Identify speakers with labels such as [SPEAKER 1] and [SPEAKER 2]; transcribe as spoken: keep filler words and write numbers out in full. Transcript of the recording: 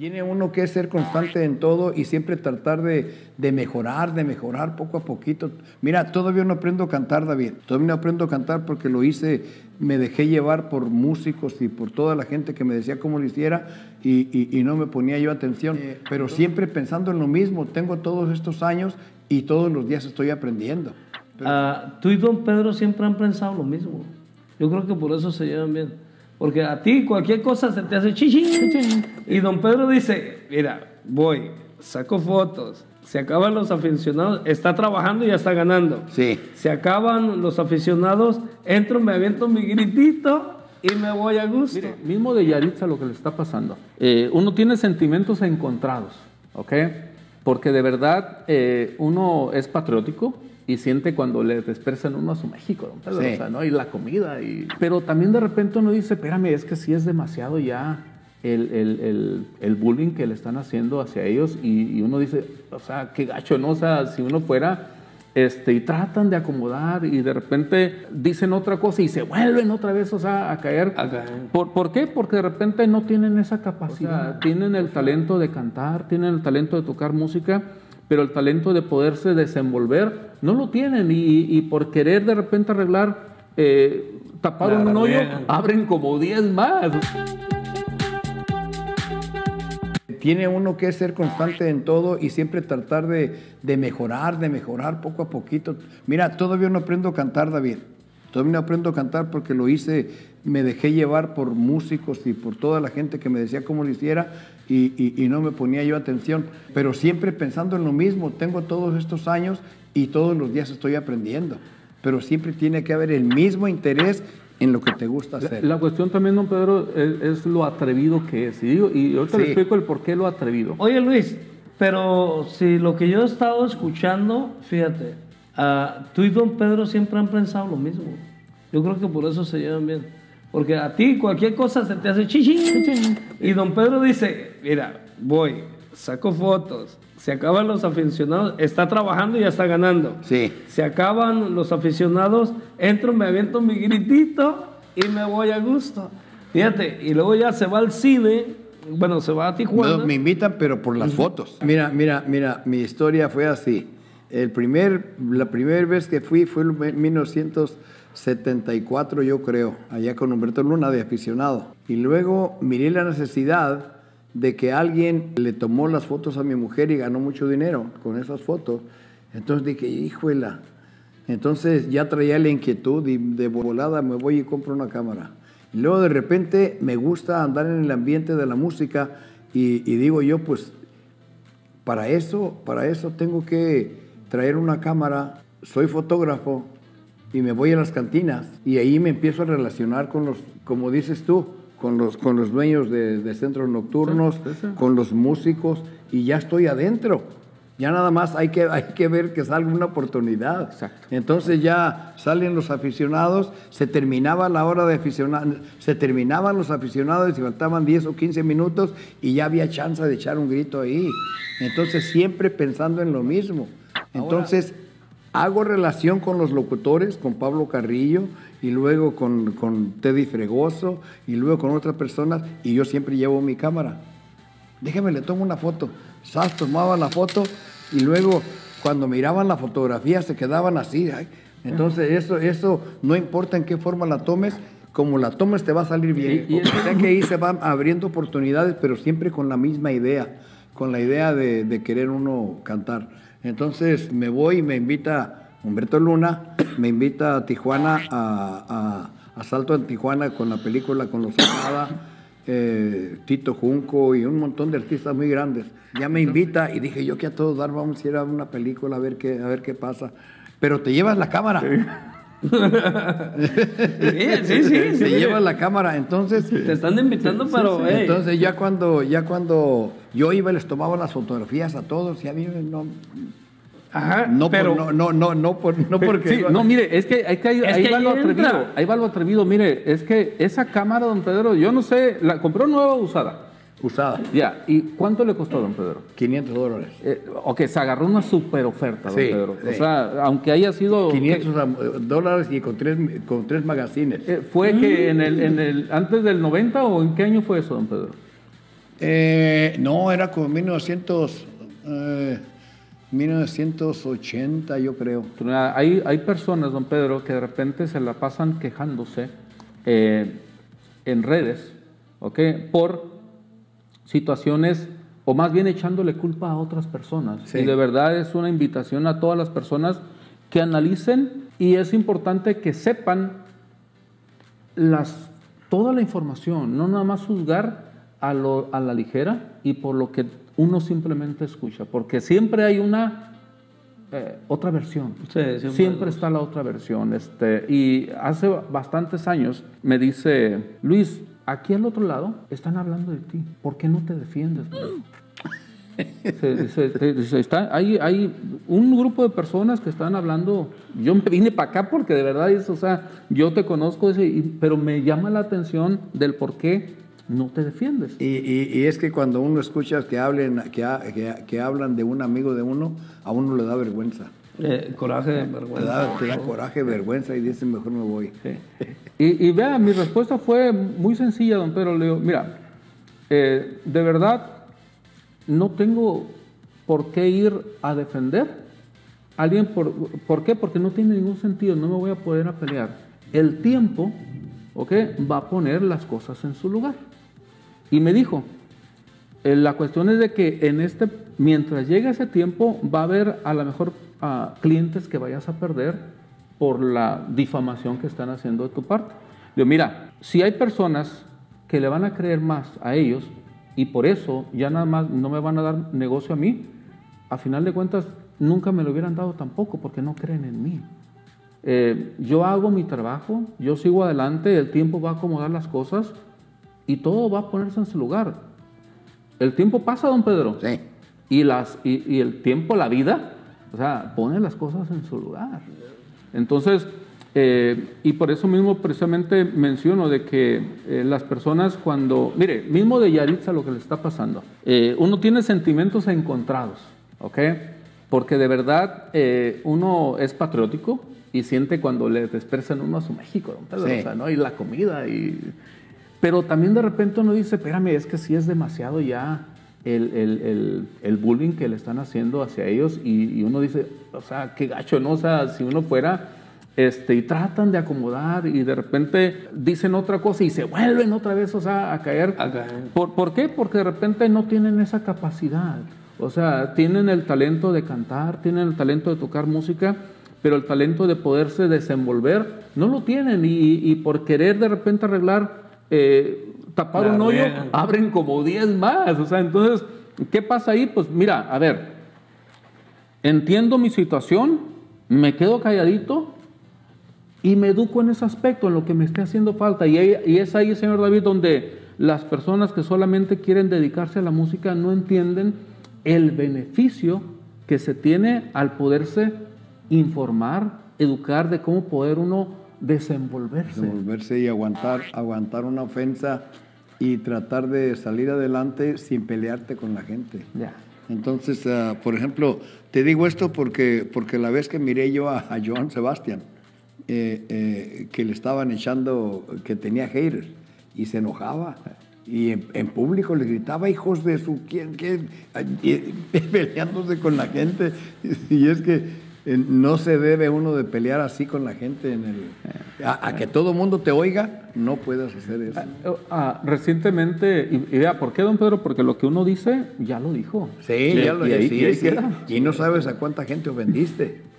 [SPEAKER 1] Tiene uno que ser constante en todo y siempre tratar de, de mejorar, de mejorar poco a poquito. Mira, todavía no aprendo a cantar, David. Todavía no aprendo a cantar porque lo hice, me dejé llevar por músicos y por toda la gente que me decía cómo lo hiciera y, y, y no me ponía yo atención. Eh, pero siempre pensando en lo mismo. Tengo todos estos años y todos los días estoy aprendiendo. Pero...
[SPEAKER 2] Uh, tú y don Pedro siempre han pensado lo mismo. Yo creo que por eso se llevan bien. Porque a ti cualquier cosa se te hace chichín. Y don Pedro dice, mira, voy, saco fotos, se acaban los aficionados, está trabajando y ya está ganando.
[SPEAKER 1] Sí.
[SPEAKER 2] Se acaban los aficionados, entro, me aviento mi gritito y me voy a gusto.
[SPEAKER 3] Mire, mismo de Yaritza lo que le está pasando. Eh, uno tiene sentimientos encontrados, ¿ok? Porque de verdad eh, uno es patriótico y siente cuando le dispersan uno a su México, don Pedro, sí. O sea, ¿no? Y la comida. Y... Pero también de repente uno dice, espérame, es que sí es demasiado ya el, el, el, el bullying que le están haciendo hacia ellos. Y, y uno dice, o sea, qué gacho, ¿no? O sea, si uno fuera este, y tratan de acomodar y de repente dicen otra cosa y se vuelven otra vez, o sea, a caer. A caer. ¿Por, ¿Por qué? Porque de repente no tienen esa capacidad. O sea, tienen el talento de cantar, tienen el talento de tocar música, pero el talento de poderse desenvolver no lo tienen y, y por querer de repente arreglar, eh, tapar un hoyo, abren como diez más.
[SPEAKER 1] Tiene uno que ser constante en todo y siempre tratar de, de mejorar, de mejorar poco a poquito. Mira, todavía no aprendo a cantar, David. Todavía no aprendo a cantar porque lo hice, me dejé llevar por músicos y por toda la gente que me decía cómo lo hiciera y, y, y no me ponía yo atención. Pero siempre pensando en lo mismo, tengo todos estos años y todos los días estoy aprendiendo. Pero siempre tiene que haber el mismo interés en lo que te gusta hacer.
[SPEAKER 3] La, la cuestión también, don Pedro, es, es lo atrevido que es. Y, digo, y ahorita sí. le explico el por qué lo atrevido.
[SPEAKER 2] Oye, Luis, pero si lo que yo he estado escuchando, fíjate, uh, tú y don Pedro siempre han pensado lo mismo. Yo creo que por eso se llevan bien. Porque a ti cualquier cosa se te hace chichín. Y don Pedro dice, mira, voy, saco fotos, se acaban los aficionados, está trabajando y ya está ganando.
[SPEAKER 1] Sí.
[SPEAKER 2] Se acaban los aficionados, entro, me aviento mi gritito y me voy a gusto. Fíjate, y luego ya se va al cine, bueno, se va a Tijuana.
[SPEAKER 1] No, me invitan, pero por las fotos. Mira, mira, mira, mi historia fue así. El primer, la primera vez que fui fue en mil novecientos setenta y cuatro, yo creo, allá con Humberto Luna de aficionado. Y luego miré la necesidad de que alguien le tomó las fotos a mi mujer y ganó mucho dinero con esas fotos. Entonces dije, híjole. Entonces ya traía la inquietud y de volada me voy y compro una cámara. Y luego de repente me gusta andar en el ambiente de la música y, y digo yo, pues para eso, para eso tengo que traer una cámara. Soy fotógrafo y me voy a las cantinas y ahí me empiezo a relacionar con los, como dices tú, con los, con los dueños de, de centros nocturnos, sí, sí, sí. con los músicos, y ya estoy adentro. Ya nada más hay que, hay que ver que salga una oportunidad.
[SPEAKER 3] Exacto.
[SPEAKER 1] Entonces ya salen los aficionados, se terminaba la hora de aficionados, se terminaban los aficionados y faltaban diez o quince minutos y ya había chance de echar un grito ahí. Entonces siempre pensando en lo mismo. Entonces ahora, hago relación con los locutores, con Pablo Carrillo, y luego con, con Teddy Fregoso, y luego con otras personas, y yo siempre llevo mi cámara. Déjeme, le tomo una foto. Sas tomaba la foto, y luego cuando miraban la fotografía se quedaban así. Ay. Entonces eso, eso no importa en qué forma la tomes, como la tomes te va a salir bien. Y, y o sea que ahí se van abriendo oportunidades, pero siempre con la misma idea, con la idea de, de querer uno cantar. Entonces me voy y me invita Humberto Luna, me invita a Tijuana, a, a, a Salto en Tijuana con la película Con los Amada, eh, Tito Junco y un montón de artistas muy grandes. Ya me invita y dije yo que a todos dar vamos a ir a una película a ver qué, a ver qué pasa. Pero te llevas la cámara.
[SPEAKER 2] Sí, sí, sí.
[SPEAKER 1] Te
[SPEAKER 2] sí.
[SPEAKER 1] llevas la cámara, entonces...
[SPEAKER 2] Te están invitando, sí, pero... Sí,
[SPEAKER 1] hey. Entonces ya cuando, ya cuando yo iba y les tomaba las fotografías a todos y a mí no...
[SPEAKER 2] Ajá,
[SPEAKER 1] no,
[SPEAKER 2] pero...
[SPEAKER 1] por, no, no, no, no, por, no porque...
[SPEAKER 3] Sí, no, mire, es que, es que, ahí,
[SPEAKER 2] es
[SPEAKER 3] ahí
[SPEAKER 2] que
[SPEAKER 3] va
[SPEAKER 2] ahí
[SPEAKER 3] lo atrevido,
[SPEAKER 2] entra.
[SPEAKER 3] ahí va lo atrevido, mire, es que esa cámara, don Pedro, yo no sé, la compró nueva o usada.
[SPEAKER 1] Usada.
[SPEAKER 3] Ya, ¿y cuánto le costó, don Pedro?
[SPEAKER 1] quinientos dólares.
[SPEAKER 3] Eh, ok, se agarró una super oferta, don
[SPEAKER 1] sí,
[SPEAKER 3] Pedro.
[SPEAKER 1] Sí.
[SPEAKER 3] O sea, aunque haya sido...
[SPEAKER 1] quinientos dólares y con tres, con tres magazines.
[SPEAKER 3] Eh, ¿Fue mm. que en el, en el, antes del noventa o en qué año fue eso, don Pedro?
[SPEAKER 1] Eh, no, era como mil novecientos, eh, mil novecientos ochenta, yo creo.
[SPEAKER 3] Hay, hay personas, don Pedro, que de repente se la pasan quejándose eh, en redes, ¿ok? Por situaciones, o más bien echándole culpa a otras personas. Sí. Y de verdad es una invitación a todas las personas que analicen, y es importante que sepan las, toda la información, no nada más juzgar a, lo, a la ligera y por lo que uno simplemente escucha, porque siempre hay una eh, otra versión, sí, siempre, siempre está la otra versión. Este, y hace bastantes años me dice, Luis, aquí al otro lado están hablando de ti, ¿por qué no te defiendes? Se, se, se, está, hay, hay un grupo de personas que están hablando. Yo me vine para acá porque de verdad es, o sea, yo te conozco, ese, y, pero me llama la atención del por qué no te defiendes.
[SPEAKER 1] Y, y, y es que cuando uno escucha que hablen, que, que, que hablan de un amigo de uno, a uno le da vergüenza.
[SPEAKER 2] Eh, coraje, vergüenza.
[SPEAKER 1] Te da, te da coraje, vergüenza y dices, mejor me voy.
[SPEAKER 3] Sí. Y, y vea, mi respuesta fue muy sencilla, don Pedro. Le digo, mira, eh, de verdad no tengo por qué ir a defender a alguien. Por, ¿Por qué? Porque no tiene ningún sentido, no me voy a poder a pelear. El tiempo, ¿ok?, va a poner las cosas en su lugar. Y me dijo, eh, la cuestión es de que en este, mientras llegue ese tiempo, va a haber a lo mejor uh, clientes que vayas a perder por la difamación que están haciendo de tu parte. Digo, mira, si hay personas que le van a creer más a ellos, y por eso ya nada más no me van a dar negocio a mí, a final de cuentas nunca me lo hubieran dado tampoco, porque no creen en mí. Eh, yo hago mi trabajo, yo sigo adelante, el tiempo va a acomodar las cosas y todo va a ponerse en su lugar. El tiempo pasa, don Pedro.
[SPEAKER 1] Sí.
[SPEAKER 3] Y, las, y, y el tiempo, la vida, o sea, pone las cosas en su lugar. Entonces, Eh, y por eso mismo precisamente menciono de que eh, las personas cuando, mire, mismo de Yaritza lo que le está pasando, eh, uno tiene sentimientos encontrados, ¿ok? Porque de verdad eh, uno es patriótico y siente cuando le expresan uno a su México, don Pedro, sí. O sea, ¿no? Y la comida, y... pero también de repente uno dice, espérame, es que sí es demasiado ya el, el, el, el bullying que le están haciendo hacia ellos, y, y uno dice, o sea, qué gacho, ¿no? O sea, si uno fuera... Este, y tratan de acomodar y de repente dicen otra cosa y se vuelven otra vez, o sea, a caer. A caer. ¿Por, ¿Por qué? Porque de repente no tienen esa capacidad. O sea, tienen el talento de cantar, tienen el talento de tocar música, pero el talento de poderse desenvolver no lo tienen, y, y por querer de repente arreglar, eh, tapar La un hoyo, real. abren como diez más. O sea, entonces, ¿qué pasa ahí? Pues mira, a ver, entiendo mi situación, me quedo calladito y me educo en ese aspecto, en lo que me esté haciendo falta. Y, y es ahí, señor David, donde las personas que solamente quieren dedicarse a la música no entienden el beneficio que se tiene al poderse informar, educar de cómo poder uno desenvolverse.
[SPEAKER 1] Desenvolverse y aguantar, aguantar una ofensa y tratar de salir adelante sin pelearte con la gente.
[SPEAKER 3] Ya.
[SPEAKER 1] Entonces, uh, por ejemplo, te digo esto porque, porque la vez que miré yo a, a Joan Sebastián, Eh, eh, que le estaban echando, que tenía haters, y se enojaba, y en, en público le gritaba, hijos de su, ¿quién, quién? Y, y, peleándose con la gente. Y es que eh, no se debe uno de pelear así con la gente, en el, a, a que todo mundo te oiga, no puedes hacer eso.
[SPEAKER 3] Ah, ah, recientemente, y, y vea, ¿por qué, don Pedro? Porque lo que uno dice, ya lo dijo.
[SPEAKER 1] Sí, y, ya lo y, ahí, y, ahí, y, ahí sí, y no sabes a cuánta gente ofendiste.